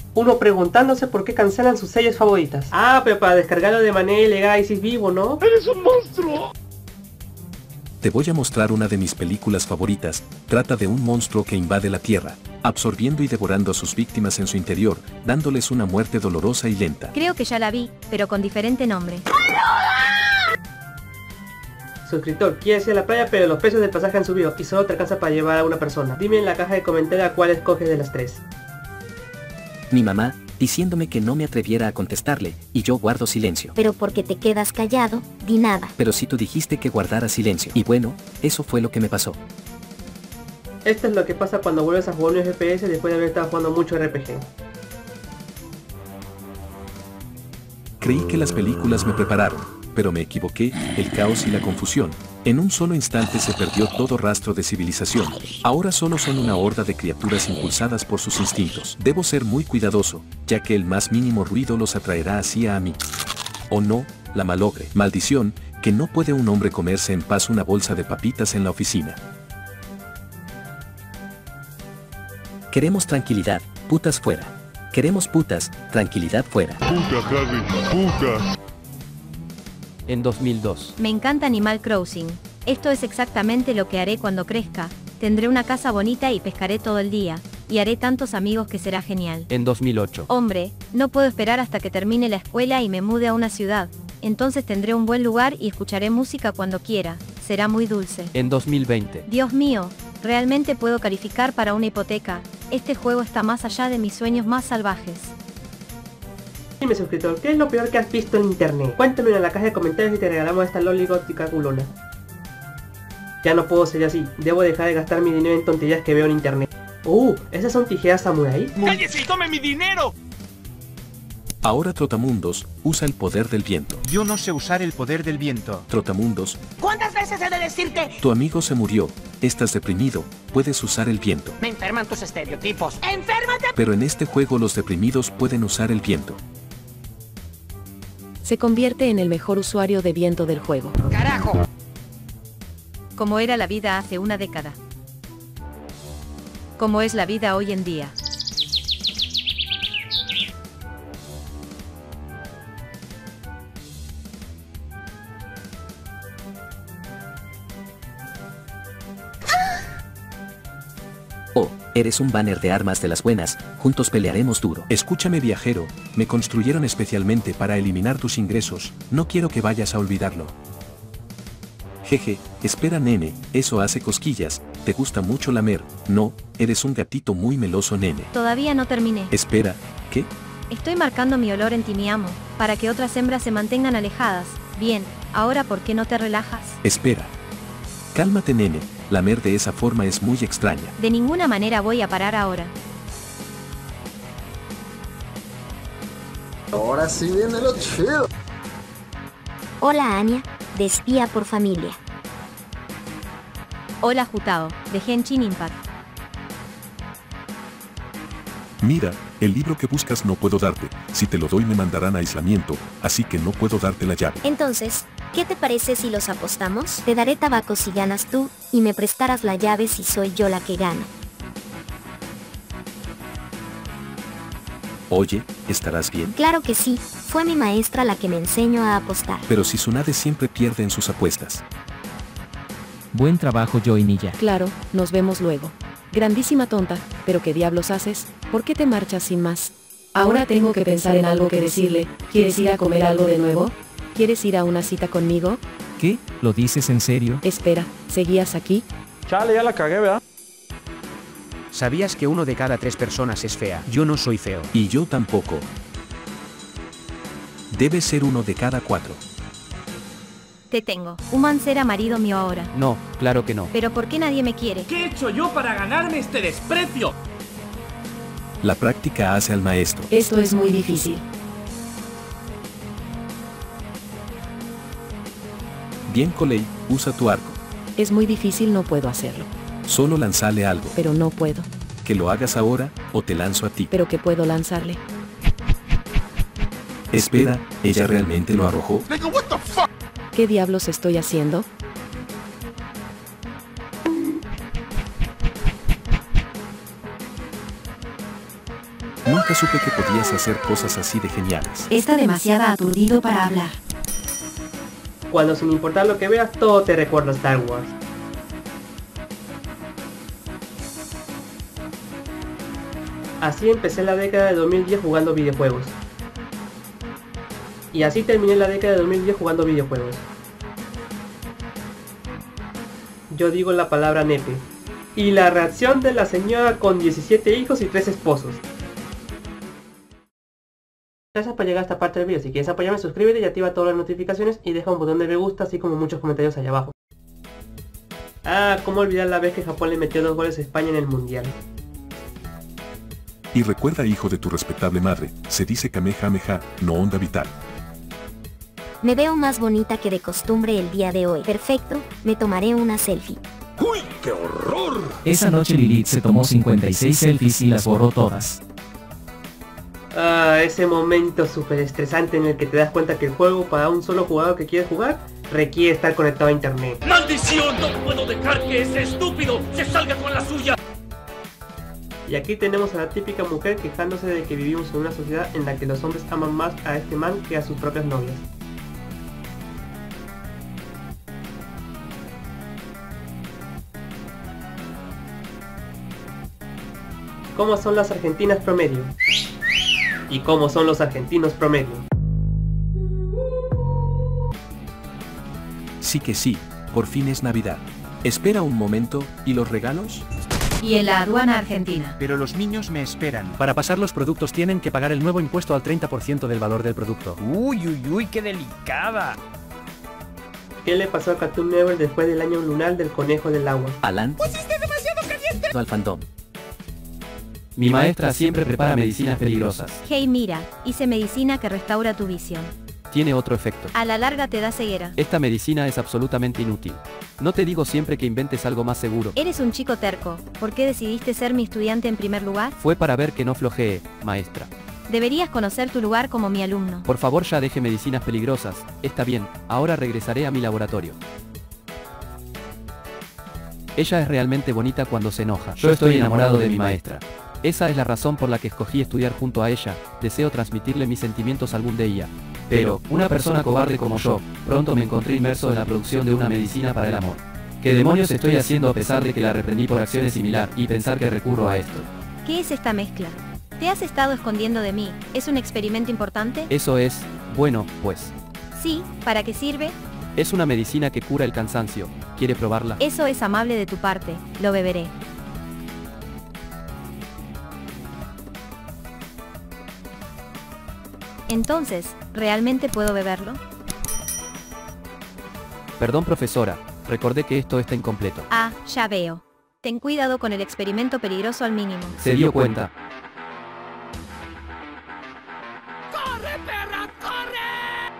Uno preguntándose por qué cancelan sus series favoritas. Ah, pero para descargarlo de manera ilegal y si es vivo, ¿no? ¡Eres un monstruo! Te voy a mostrar una de mis películas favoritas. Trata de un monstruo que invade la Tierra, absorbiendo y devorando a sus víctimas en su interior, dándoles una muerte dolorosa y lenta. Creo que ya la vi, pero con diferente nombre. Suscriptor, quieres ir a la playa pero los precios del pasaje han subido y solo te alcanza para llevar a una persona. Dime en la caja de comentarios a cuál escoges de las tres. Mi mamá, diciéndome que no me atreviera a contestarle, y yo guardo silencio. Pero porque te quedas callado, di nada. Pero si tú dijiste que guardara silencio. Y bueno, eso fue lo que me pasó. Esto es lo que pasa cuando vuelves a jugar un FPS después de haber estado jugando mucho RPG. Creí que las películas me prepararon, pero me equivoqué, el caos y la confusión. En un solo instante se perdió todo rastro de civilización. Ahora solo son una horda de criaturas impulsadas por sus instintos. Debo ser muy cuidadoso, ya que el más mínimo ruido los atraerá hacia a mí. O no, la malogre. Maldición, que no puede un hombre comerse en paz una bolsa de papitas en la oficina. Queremos tranquilidad, putas fuera. Queremos putas, tranquilidad fuera. ¡Puta, Harry! ¡Puta! En 2002. Me encanta Animal Crossing. Esto es exactamente lo que haré cuando crezca. Tendré una casa bonita y pescaré todo el día. Y haré tantos amigos que será genial. En 2008. Hombre, no puedo esperar hasta que termine la escuela y me mude a una ciudad. Entonces tendré un buen lugar y escucharé música cuando quiera. Será muy dulce. En 2020. Dios mío, realmente puedo calificar para una hipoteca. Este juego está más allá de mis sueños más salvajes. Dime suscriptor, ¿qué es lo peor que has visto en internet? Cuéntamelo en la caja de comentarios y te regalamos esta loli gótica culona. Ya no puedo ser así, debo dejar de gastar mi dinero en tonterías que veo en internet. ¿Esas son tijeras samurai? ¡Cállese y tome mi dinero! Ahora Trotamundos usa el poder del viento. Yo no sé usar el poder del viento. Trotamundos, ¿Cuántas veces he de decirte? tu amigo se murió, estás deprimido, puedes usar el viento. Me enferman tus estereotipos. ¡Enférmate! Pero en este juego los deprimidos pueden usar el viento. Se convierte en el mejor usuario de viento del juego. ¡Carajo! Como era la vida hace una década. Como es la vida hoy en día. Oh, eres un banner de armas de las buenas, juntos pelearemos duro. Escúchame viajero, me construyeron especialmente para eliminar tus ingresos, no quiero que vayas a olvidarlo. Jeje, espera nene, eso hace cosquillas, te gusta mucho lamer, no, eres un gatito muy meloso nene. Todavía no terminé. Espera, ¿qué? Estoy marcando mi olor en ti mi amo, para que otras hembras se mantengan alejadas. Bien, ahora ¿por qué no te relajas? Espera. Cálmate nene, lamer de esa forma es muy extraña. De ninguna manera voy a parar ahora. Ahora sí viene lo chido. Hola Anya, de espía por familia. Hola Jutao, de Genshin Impact. Mira, el libro que buscas no puedo darte, si te lo doy me mandarán a aislamiento, así que no puedo darte la llave. Entonces, ¿qué te parece si los apostamos? Te daré tabaco si ganas tú, y me prestarás la llave si soy yo la que gana. Oye, ¿estarás bien? Claro que sí, fue mi maestra la que me enseñó a apostar. Pero si Tsunade siempre pierde en sus apuestas. Buen trabajo Joy Nilla. Claro, nos vemos luego. Grandísima tonta, pero ¿qué diablos haces? ¿Por qué te marchas sin más? Ahora tengo que pensar en algo que decirle. ¿Quieres ir a comer algo de nuevo? ¿Quieres ir a una cita conmigo? ¿Qué? ¿Lo dices en serio? Espera, ¿seguías aquí? Chale, ya la cagué, ¿verdad? ¿Sabías que 1 de cada 3 personas es fea? Yo no soy feo. Y yo tampoco. Debe ser 1 de cada 4. Te tengo. Human será marido mío ahora. No, claro que no. Pero ¿por qué nadie me quiere? ¿Qué he hecho yo para ganarme este desprecio? La práctica hace al maestro. Esto es muy difícil. Bien Coley, usa tu arco. Es muy difícil, no puedo hacerlo. Solo lanzale algo. Pero no puedo. Que lo hagas ahora, o te lanzo a ti. Pero que puedo lanzarle. Espera, ¿ella realmente lo arrojó? ¿Qué diablos estoy haciendo? Nunca supe que podías hacer cosas así de geniales. Está demasiado aturdido para hablar. Cuando sin importar lo que veas, todo te recuerda a Star Wars. Así empecé la década de 2010 jugando videojuegos. Y así terminé la década de 2010 jugando videojuegos. Yo digo la palabra nepe. Y la reacción de la señora con 17 hijos y 3 esposos. Gracias por llegar a esta parte del vídeo. Si quieres apoyarme, suscríbete y activa todas las notificaciones y deja un botón de me gusta, así como muchos comentarios allá abajo. Ah, cómo olvidar la vez que Japón le metió 2 goles a España en el mundial. Y recuerda, hijo de tu respetable madre, se dice Kamehameha, no onda vital. Me veo más bonita que de costumbre el día de hoy. Perfecto, me tomaré una selfie. ¡Uy, qué horror! Esa noche Lilith se tomó 56 selfies y las borró todas. Ah, ese momento súper estresante en el que te das cuenta que el juego para un solo jugador que quieres jugar requiere estar conectado a internet. ¡Maldición! ¡No puedo dejar que ese estúpido se salga con la suya! Y aquí tenemos a la típica mujer quejándose de que vivimos en una sociedad en la que los hombres aman más a este man que a sus propias novias. ¿Cómo son las argentinas promedio? ¿Y cómo son los argentinos promedio? Sí que sí, por fin es Navidad. Espera un momento, ¿y los regalos? Y en la aduana argentina. Pero los niños me esperan. Para pasar los productos tienen que pagar el nuevo impuesto al 30% del valor del producto. Uy, uy, uy, qué delicada. ¿Qué le pasó a Cartoon Network después del año lunar del conejo del agua? Alan. ¡Pusiste demasiado caliente! Al fandom. Mi maestra siempre prepara medicinas peligrosas. Hey, mira, hice medicina que restaura tu visión. Tiene otro efecto. A la larga te da ceguera. Esta medicina es absolutamente inútil. No te digo siempre que inventes algo más seguro. Eres un chico terco. ¿Por qué decidiste ser mi estudiante en primer lugar? Fue para ver que no flojee, maestra. Deberías conocer tu lugar como mi alumno. Por favor, ya deje medicinas peligrosas. Está bien, ahora regresaré a mi laboratorio. Ella es realmente bonita cuando se enoja. Yo estoy enamorado de mi maestra. Esa es la razón por la que escogí estudiar junto a ella. Deseo transmitirle mis sentimientos algún día. Pero, una persona cobarde como yo, pronto me encontré inmerso en la producción de una medicina para el amor. ¿Qué demonios estoy haciendo a pesar de que la reprendí por acciones similares y pensar que recurro a esto? ¿Qué es esta mezcla? ¿Te has estado escondiendo de mí? ¿Es un experimento importante? Eso es, bueno, pues. Sí, ¿para qué sirve? Es una medicina que cura el cansancio. ¿Quiere probarla? Eso es amable de tu parte, lo beberé. Entonces, ¿realmente puedo beberlo? Perdón, profesora, recordé que esto está incompleto. Ah, ya veo. Ten cuidado con el experimento peligroso al mínimo. Se dio cuenta. ¡Corre, perra, corre!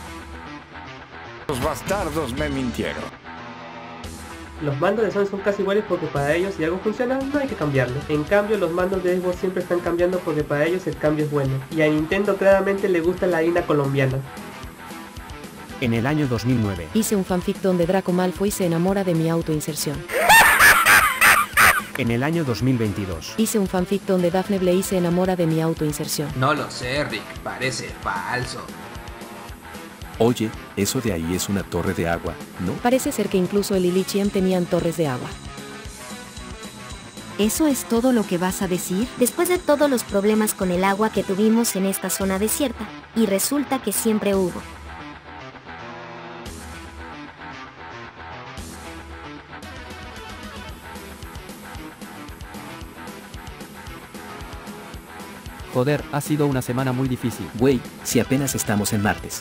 Los bastardos me mintieron. Los mandos de Sony son casi iguales porque para ellos si algo funciona no hay que cambiarlo. En cambio los mandos de Xbox siempre están cambiando porque para ellos el cambio es bueno. Y a Nintendo claramente le gusta la harina colombiana. En el año 2009. Hice un fanfic donde Draco Malfoy se enamora de mi autoinserción. En el año 2022. Hice un fanfic donde Daphne Blaze se enamora de mi autoinserción. No lo sé, Rick, parece falso. Oye, eso de ahí es una torre de agua, ¿no? Parece ser que incluso el Illichiem tenían torres de agua. ¿Eso es todo lo que vas a decir? Después de todos los problemas con el agua que tuvimos en esta zona desierta, y resulta que siempre hubo. Joder, ha sido una semana muy difícil. Güey, si apenas estamos en martes.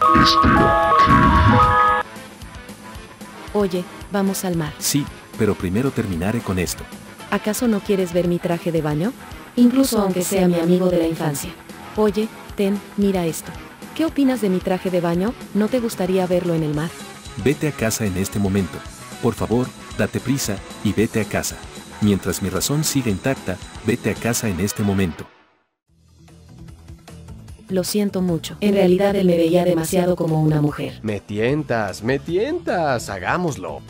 Oye, vamos al mar. Sí, pero primero terminaré con esto. ¿Acaso no quieres ver mi traje de baño? Incluso aunque sea mi amigo de la infancia. Oye, Ten, mira esto. ¿Qué opinas de mi traje de baño? ¿No te gustaría verlo en el mar? Vete a casa en este momento. Por favor, date prisa, y vete a casa. Mientras mi razón siga intacta, vete a casa en este momento. Lo siento mucho. En realidad él me veía demasiado como una mujer. Me tientas, hagámoslo.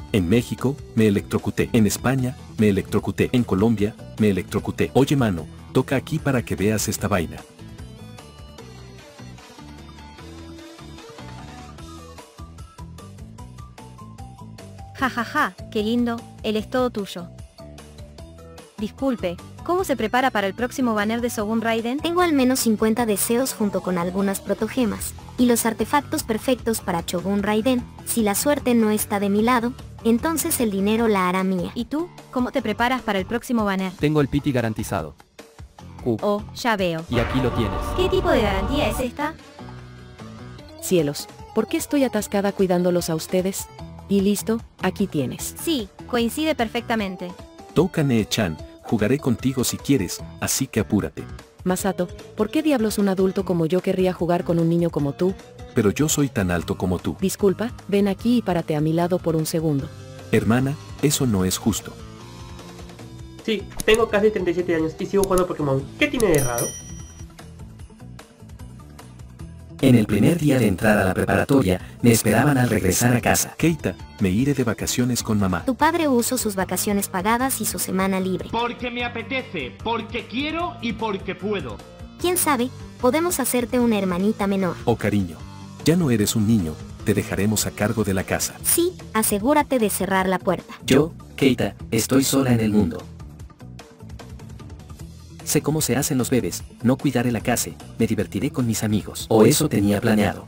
En México, me electrocuté. En España, me electrocuté. En Colombia, me electrocuté. Oye mano, toca aquí para que veas esta vaina. Jajaja, qué lindo, él es todo tuyo. Disculpe, ¿cómo se prepara para el próximo banner de Shogun Raiden? Tengo al menos 50 deseos junto con algunas protogemas, y los artefactos perfectos para Shogun Raiden. Si la suerte no está de mi lado, entonces el dinero la hará mía. ¿Y tú? ¿Cómo te preparas para el próximo banner? Tengo el piti garantizado. Oh, ya veo. Y aquí lo tienes. ¿Qué tipo de garantía es esta? Cielos, ¿por qué estoy atascada cuidándolos a ustedes? Y listo, aquí tienes. Sí, coincide perfectamente. Toca Nee-chan, jugaré contigo si quieres, así que apúrate. Masato, ¿por qué diablos un adulto como yo querría jugar con un niño como tú? Pero yo soy tan alto como tú. Disculpa, ven aquí y párate a mi lado por un segundo. Hermana, eso no es justo. Sí, tengo casi 37 años y sigo jugando Pokémon. ¿Qué tiene de raro? En el primer día de entrar a la preparatoria, me esperaban al regresar a casa. Keita, me iré de vacaciones con mamá. Tu padre usó sus vacaciones pagadas y su semana libre. Porque me apetece, porque quiero y porque puedo. ¿Quién sabe? Podemos hacerte una hermanita menor. Oh cariño, ya no eres un niño, te dejaremos a cargo de la casa. Sí, asegúrate de cerrar la puerta. Yo, Keita, estoy sola en el mundo. Sé cómo se hacen los bebés, no cuidaré la casa, me divertiré con mis amigos. O eso tenía planeado.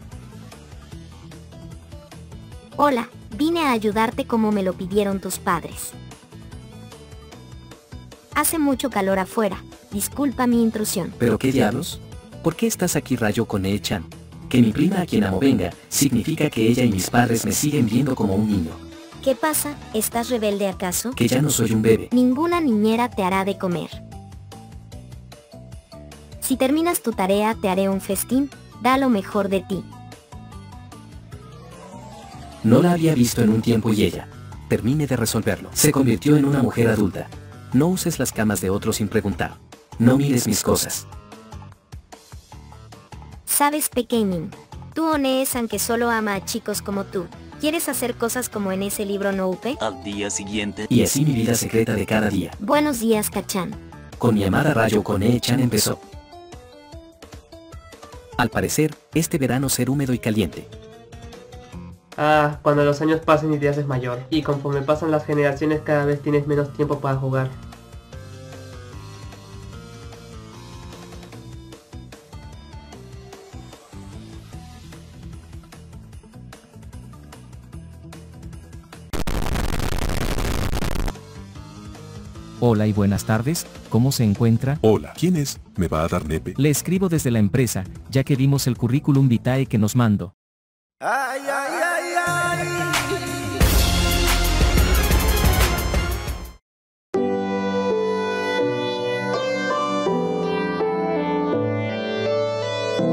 Hola, vine a ayudarte como me lo pidieron tus padres. Hace mucho calor afuera, disculpa mi intrusión. ¿Pero qué diablos? ¿Por qué estás aquí rayo con Nee-chan? Que mi prima a quien amo venga, significa que ella y mis padres me siguen viendo como un niño. ¿Qué pasa? ¿Estás rebelde acaso? Que ya no soy un bebé. Ninguna niñera te hará de comer. Si terminas tu tarea te haré un festín, da lo mejor de ti. No la había visto en un tiempo y ella. Termine de resolverlo. Se convirtió en una mujer adulta. No uses las camas de otros sin preguntar. No mires mis cosas. Sabes, pequeñín, tú o Nee-san que solo ama a chicos como tú. ¿Quieres hacer cosas como en ese libro no upe? Al día siguiente. Y así mi vida secreta de cada día. Buenos días, Kachan. Con mi amada rayo con Nee-chan empezó. Al parecer, este verano ser húmedo y caliente. Ah, cuando los años pasen y te haces mayor. Y conforme pasan las generaciones cada vez tienes menos tiempo para jugar. Hola y buenas tardes, ¿cómo se encuentra? Hola, ¿quién es? ¿Me va a dar nepe? Le escribo desde la empresa, ya que vimos el currículum vitae que nos mandó. Ay, ay, ay, ay.